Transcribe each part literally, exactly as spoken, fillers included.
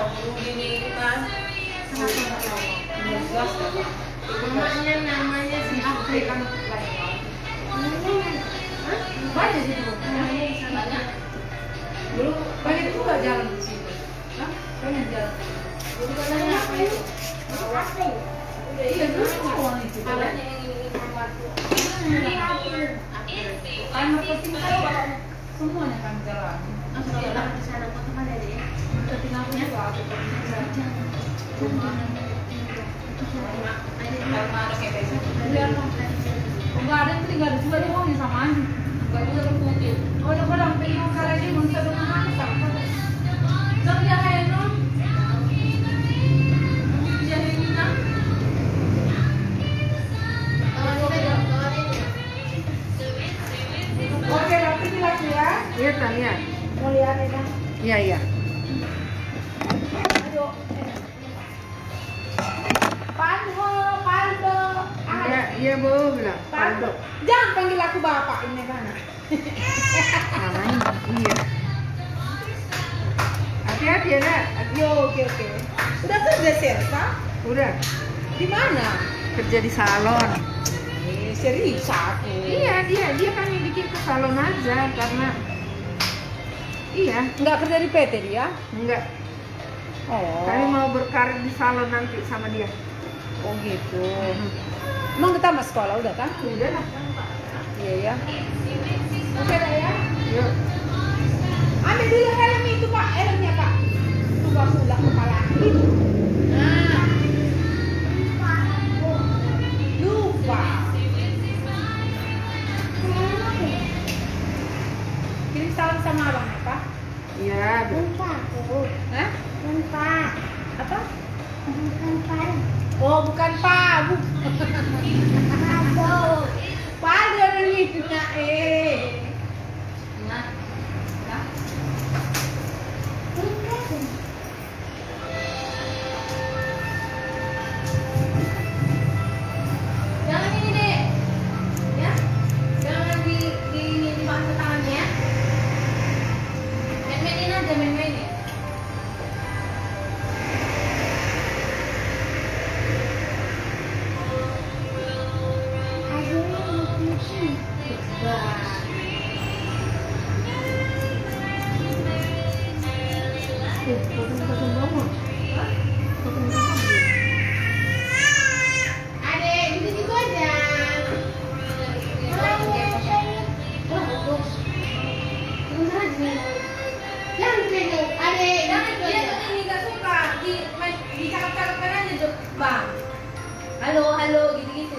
Gini kan. Kenapa nggak tahu? Jelas kan? Namanya namanya si Afrika. Banyak sih tuh. Banyak. Dulu banyak juga jalan di situ. Hah? Banyak jalan. Dulu katanya apa itu? Apa? Iya dulu semua itu. Kalanya yang ini waktu. Kan penting kan semuanya kan jalan. Langsung jalan ke sana kok mana deh? Ketinggalannya tuh aku kerja. Karena ada kayak biasa. Enggak ada yang tinggal di juga dia mau sama anjing. Enggak juga terputih. Oh, udah pada pengen kali aja bisa dengan masak. Jangan jangan no. Jangan minta. Oke, nanti bilang ya. Iya kan ya? Mau lihat ya kan? Iya iya. Ayo. Panho, Paldo. Iya iya bu bilang. Paldo. Jangan panggil aku bapak ini kan. Namanya iya. Hati-hati ya nak. Yo, oke oke. Udah kerja Selsa? Udah Di mana? kerja di salon. Eh, serius aku. Iya dia dia kan yang bikin ke salon aja karena iya Nggak kerja di P T dia? enggak. Oh. Kami mau berkarir di salon nanti sama dia. Oh gitu. Emang kita sama sekolah udah kan? Udah lah. Iya ya. Oke dah ya. Yuk. Ambil dulu helm itu pak, helmnya pak. Itu gak sudah kepala itu. Nah. Lupa. Kirim salam sama abang ya pak. Iya. Bu. Hah? Apa? Oh bukan pak, bu. Pak dari itu nak eh. Nah. Nah. Jangan ini deh. Ya. Jangan di di ini di bangsa tangannya. Main-mainin aja main-mainin. Eh, potong-potong bangun. Potong-potong. Adek, di situ aja. Jangan pegang, adek. Jangan dia tuh ini gak suka di di cakap-cakapkan aja tuh bang. Halo halo gitu-gitu.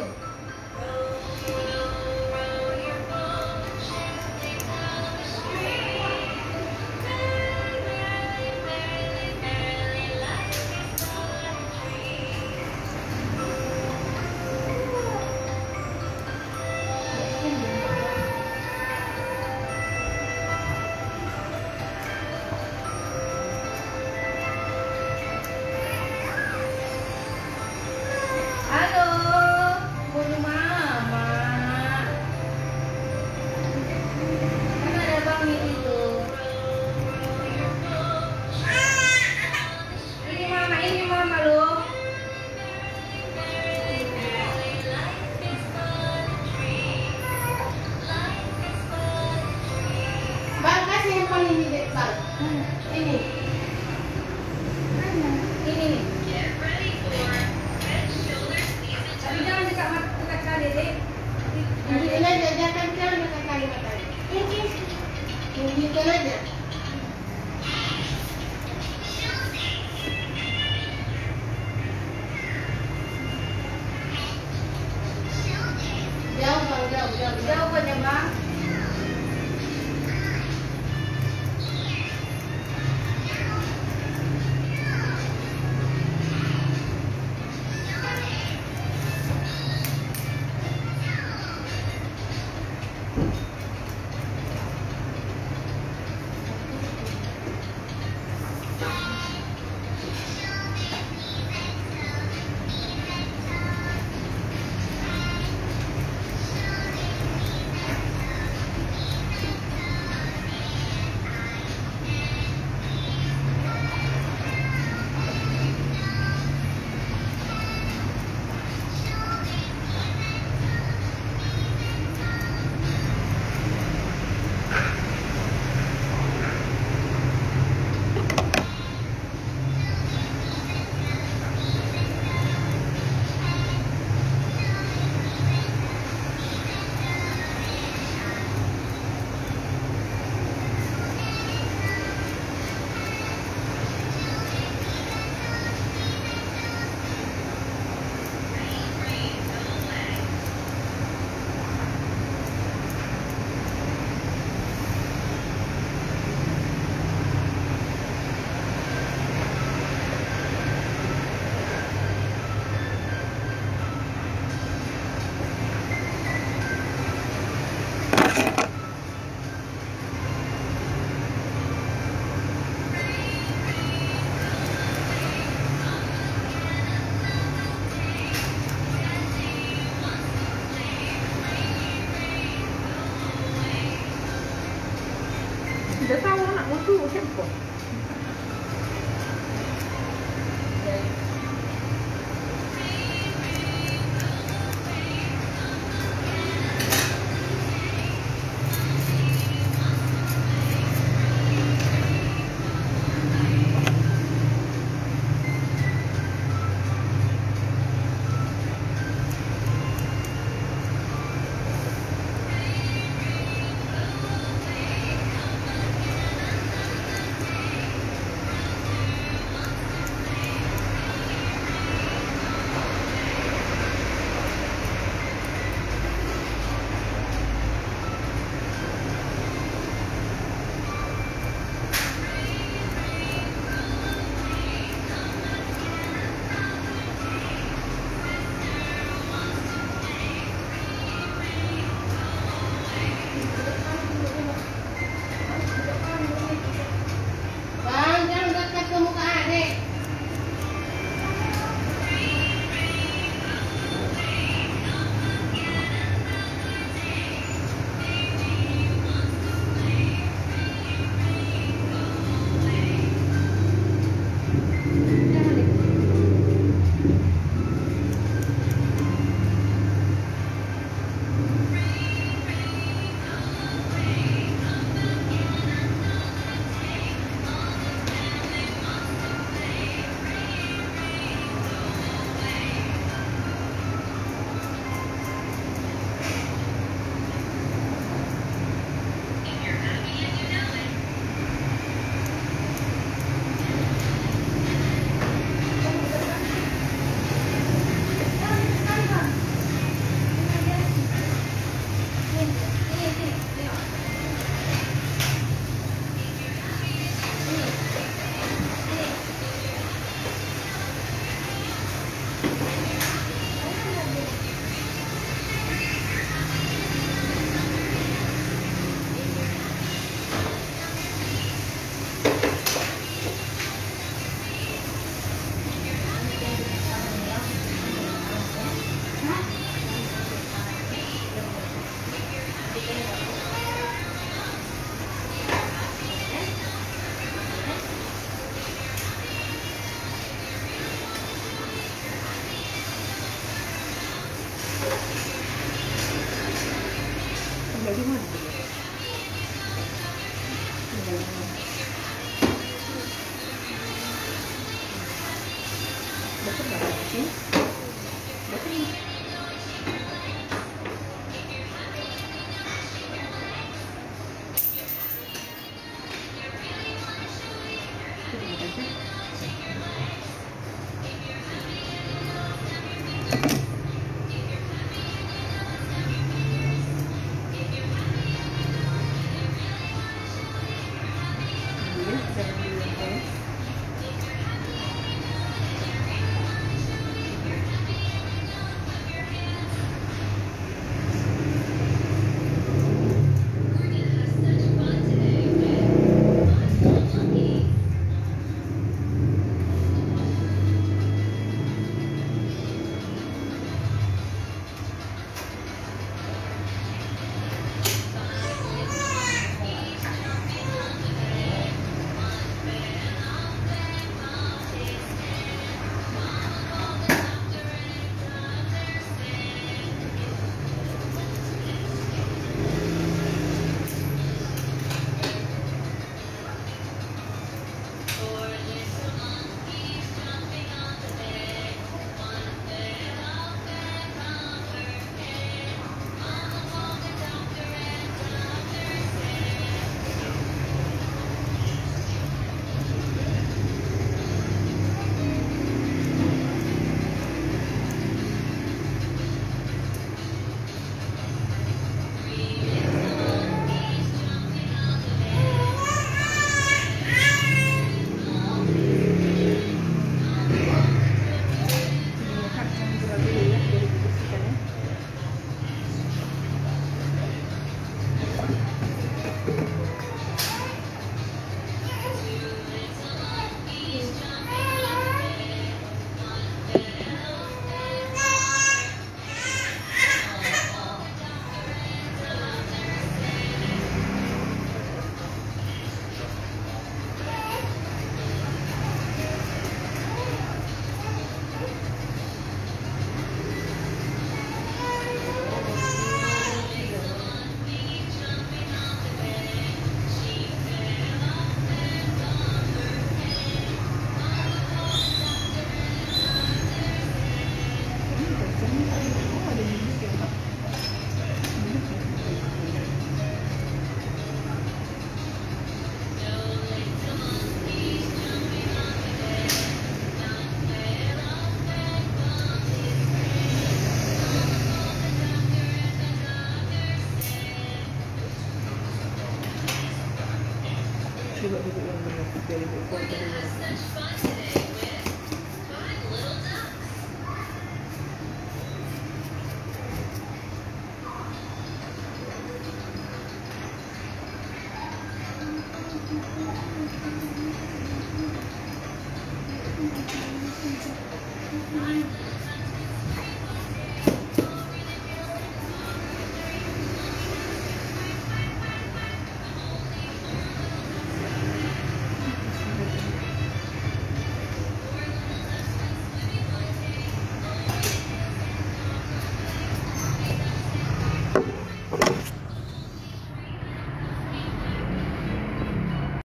Coba sini. Udah kering.